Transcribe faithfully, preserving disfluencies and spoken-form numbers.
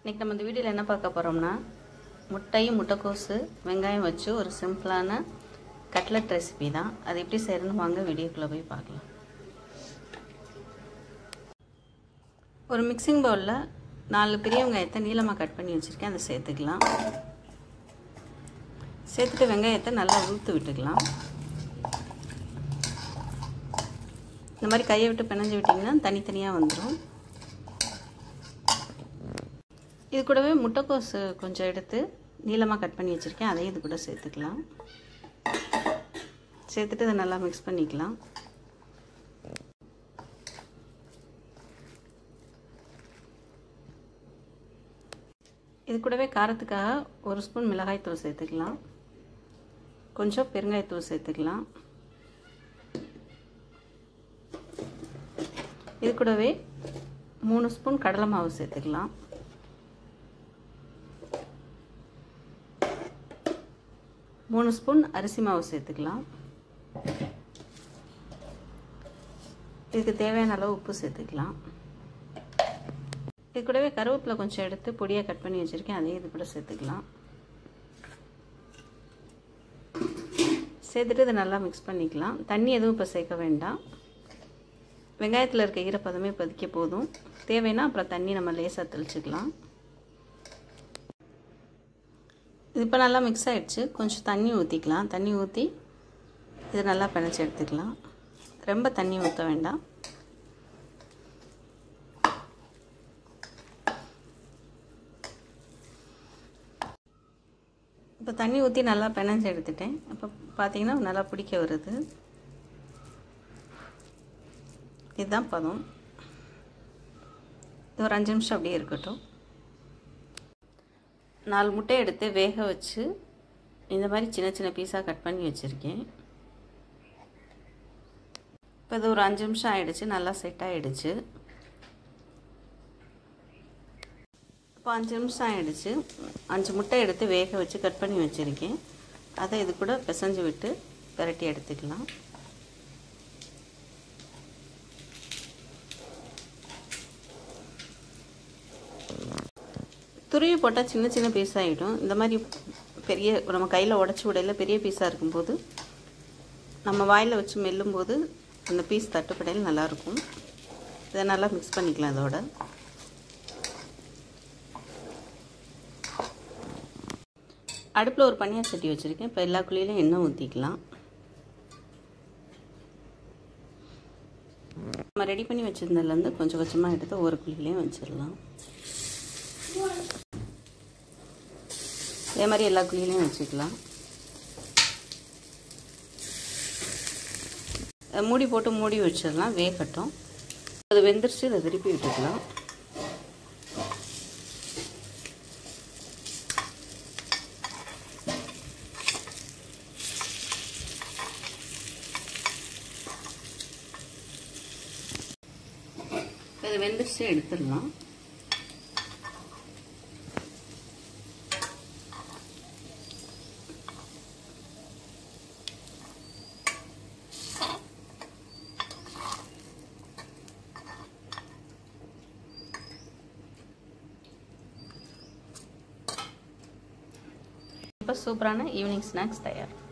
இன்னைக்கு நம்ம இந்த வீடியோல என்ன பார்க்க போறோம்னா முட்டையும் முட்டைக்கோசு வெங்காயம் வச்சு ஒரு சிம்பிளான கட்லெட் ரெசிபி தான். அது எப்படி செய்யறதுன்னு வாங்க வீடியோக்குள்ள போய் பார்க்கலாம். ஒரு மிக்சிங் பவுல்ல நாலு பெரிய வெங்காயத்தை நீளமா கட் பண்ணி வச்சிருக்கேன். அதை சேர்த்துக்கலாம். சேர்த்துட்டு வெங்காயத்தை நல்லா ஊத்து விட்டுக்கலாம். இந்த மாதிரி கையை விட்டு பிணைஞ்சு விட்டீங்கன்னா தனித்தனியா வந்துடும். இது கூடவே முட்டைக்கோசு கொஞ்சம் எடுத்து நீளமாக கட் பண்ணி வச்சுருக்கேன். அதையும் இது கூட சேர்த்துக்கலாம். சேர்த்துட்டு இதை நல்லா மிக்ஸ் பண்ணிக்கலாம். இது கூடவே காரத்துக்காக ஒரு ஸ்பூன் மிளகாய்த்தூள் சேர்த்துக்கலாம். கொஞ்சம் பெருங்காயத்தூள் சேர்த்துக்கலாம். இது கூடவே மூணு ஸ்பூன் கடலை மாவு சேர்த்துக்கலாம். மூணு ஸ்பூன் அரிசி மாவு சேர்த்துக்கலாம். இதுக்கு தேவையான அளவு உப்பு சேர்த்துக்கலாம். இது கூடவே கருவேப்பிலை கொஞ்சம் எடுத்து பொடியாக கட் பண்ணி வச்சுருக்கேன். அதையும் இது கூட சேர்த்துக்கலாம். சேர்த்துட்டு இதை நல்லா மிக்ஸ் பண்ணிக்கலாம். தண்ணி எதுவும் இப்போ சேர்க்க வேண்டாம். வெங்காயத்தில் இருக்க ஈரப்பதமே இப்போதைக்கு போதும். தேவைன்னா அப்புறம் தண்ணி நம்ம லேசாக தெளிச்சுக்கலாம். இது இப்போ நல்லா மிக்ஸ் ஆகிடுச்சு. கொஞ்சம் தண்ணி ஊற்றிக்கலாம். தண்ணி ஊற்றி இது நல்லா பிணைச்சி எடுத்துக்கலாம். ரொம்ப தண்ணி ஊற்ற வேண்டாம். இப்போ தண்ணி ஊற்றி நல்லா பிணைஞ்சி எடுத்துட்டேன். இப்போ பார்த்தீங்கன்னா நல்லா பிடிக்க வருது. இதுதான் பதம். இது ஒரு அஞ்சு நிமிஷம் அப்படியே இருக்கட்டும். நாலு முட்டை எடுத்து வேக வச்சு இந்த மாதிரி சின்ன சின்ன பீஸாக கட் பண்ணி வச்சுருக்கேன். இப்போ இது ஒரு அஞ்சு நிமிஷம் ஆகிடுச்சு. நல்லா செட் ஆகிடுச்சு. இப்போ அஞ்சு நிமிஷம் ஆகிடுச்சு. அஞ்சு முட்டை எடுத்து வேக வச்சு கட் பண்ணி வச்சுருக்கேன். அதை இது கூட பிசைஞ்சு விட்டு பிரட்டி எடுத்துக்கலாம். துருவி போட்டால் சின்ன சின்ன பீஸ் ஆகிடும். இந்த மாதிரி பெரிய நம்ம கையில் உடச்சி விடையில பெரிய பீஸாக இருக்கும்போது நம்ம வாயில் வச்சு மெல்லும்போது அந்த பீஸ் தட்டுப்படையில் நல்லாயிருக்கும். இதை நல்லா மிக்ஸ் பண்ணிக்கலாம். இதோட அடுப்பில் ஒரு பனியார் சட்டி வச்சுருக்கேன். இப்போ எல்லா குழியிலையும் எண்ணெய் ஊற்றிக்கலாம். நம்ம ரெடி பண்ணி வச்சுருந்ததுலேருந்து கொஞ்சம் கொஞ்சமாக எடுத்து ஒவ்வொரு குழியிலையும் வச்சிடலாம். இதே மாதிரி எல்லா குழியிலையும் வச்சுக்கலாம். மூடி போட்டு மூடி வச்சிடலாம். வேகட்டும். அது வெந்துருச்சு. இதை திருப்பி விட்டுக்கலாம். அது வெந்துருச்சு எடுத்துடலாம். இப்போ சூப்பரான ஈவினிங் ஸ்நாக்ஸ் தயார்.